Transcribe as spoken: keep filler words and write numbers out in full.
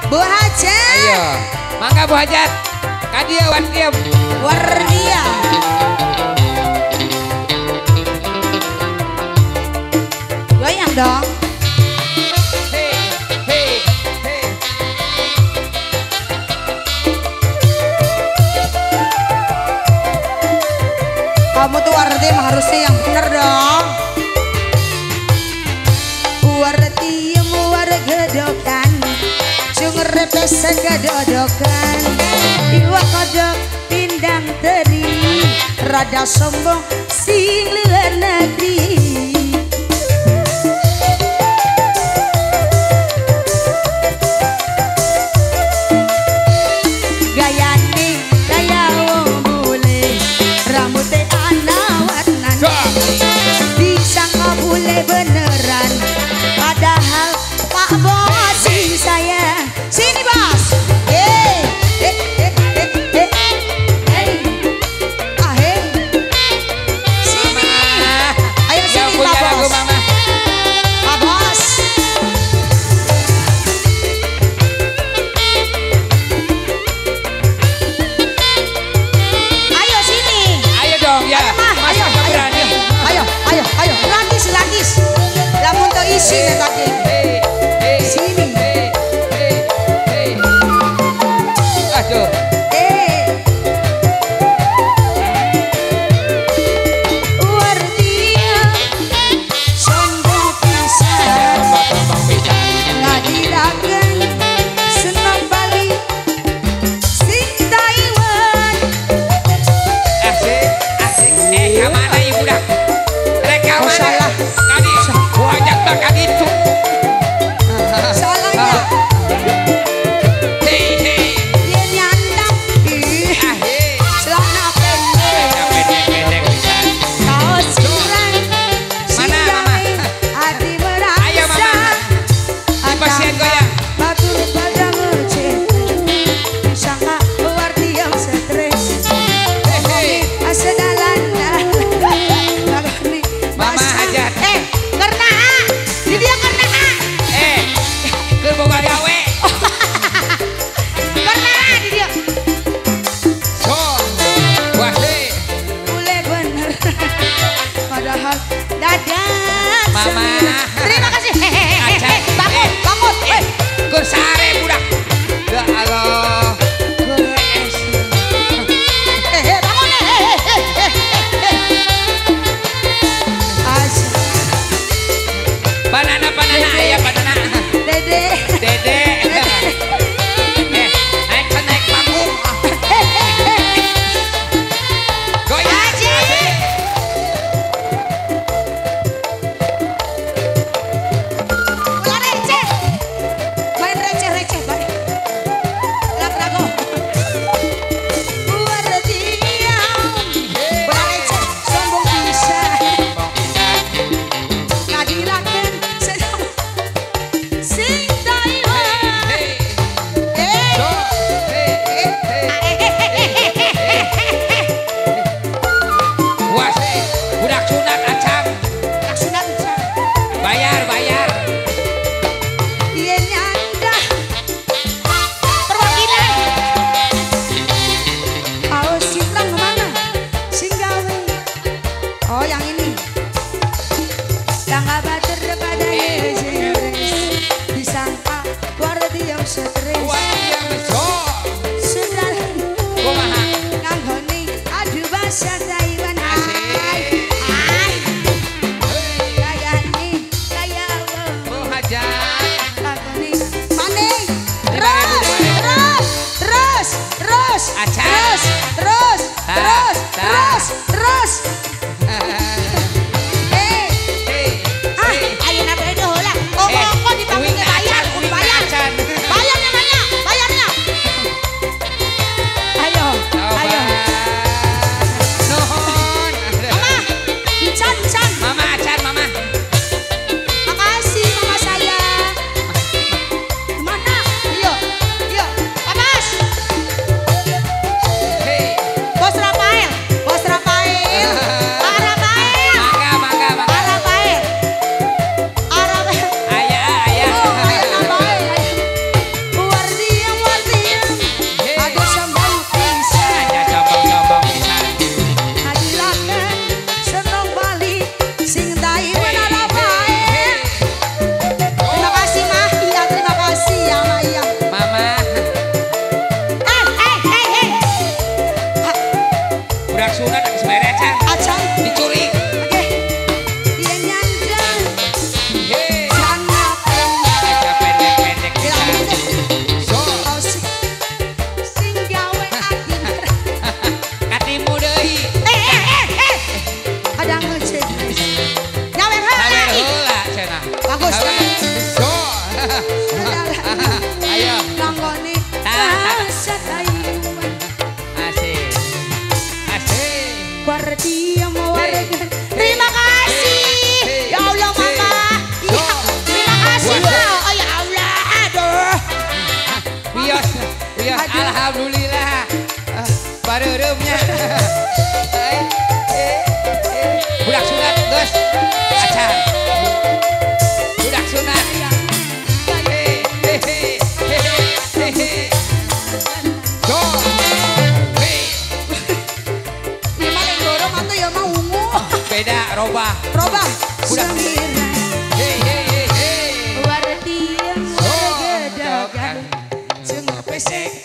Bu Hajat. Ayo, mangga Bu Hajat. Kadia Wardiam. Wardiam. Goyang dong. Hey, hey, hey. Kamu tuh Wardiam harusnya yang bener dong. Wardiam wargedokan. Repes kedodokan iwa kodok pindang teri rada sombong sing luar negeri gayane gaya wong bule rambutnya anawat-nan disangka bule beneran padahal Pak Bos sing sayang. Sini Bos. Eh, eh, eh, eh, eh, eh, ah, eh. Sini. Ayo sini Pak Bos. Pak Bos. Ayo sini. Ayo dong ya. Ayo mah. Ayo, ayo, ayo, ayo, ayo. Langis, langis. Lamun to isi tadi. Sini. Aduh. Eh. Wardiam sombong pisan. Ngadirakeun senam Bali sing Taiwan. Asik, asik. Eh, kemana ibu dah? Rek kemana? Oh, salah. Kadi, Bu Hajat bak kadi itu. Salahnya. Hei, hei. Dia nyandang. Ih, Ah, hei. celana pendek. Eh, pendek-pendek bisa. Kaos kurang. Mana, Mama? Hati merasa. Ayo, Mama. Di pasien goyang. Batur pada ngecek. Sangka Wardiam stres. Hei, hei. Asedalan. Mama Hajat. Eh, karena di dia karena Eh, ke boga gawe. karena di dia So, wah hei. boleh bener. Padahal dadah. Mama. sembilan. Terima kasih. Hajat. Bangun, Eh, bangun. eh, ke sare budak. Ya Allah. Keres. Eh, eh, bangun. Eh, eh, eh, eh, eh. Asik. Banana, banana, ayah banana. Dede. Dede. Eh, naik naik panggung. Goyang. Aji. Asik. Ulah receh. Main receh-receh baik. Lagu-lagu. Wardiam. Ulah receh, sombong pisan. Ngadirakeun senam sing Taiwan. Hey, Eh. so, hey, hey, hey. Wah, hei. Budak sunat acang. Sunat Bayar, bayar. ieu nyanda perwakilan. Oh, Simplang kemana? Singgawi. Oh, yang ini. Tangga bater pada stres. Disangka Wardiam stres. Wah, yang so. Sedalan Kumaha? nganggone adu bahasa Taiwan. Hai. Hai. Hei, Kayane kaya wong. Bu Hajat. Nganggone diam warga. Terima kasih. Ya Allah mama. Ya, terima kasih loh. Oh ya Allah. Aduh. Bios, bios. Alhamdulillah. Bareremnya. Budak sunat, Gus. Acan. Budak sunat. Beda, robah. Robah. Budak. Hei, hei, hei, hei. Wardi yang gedagan. Cenah pesek.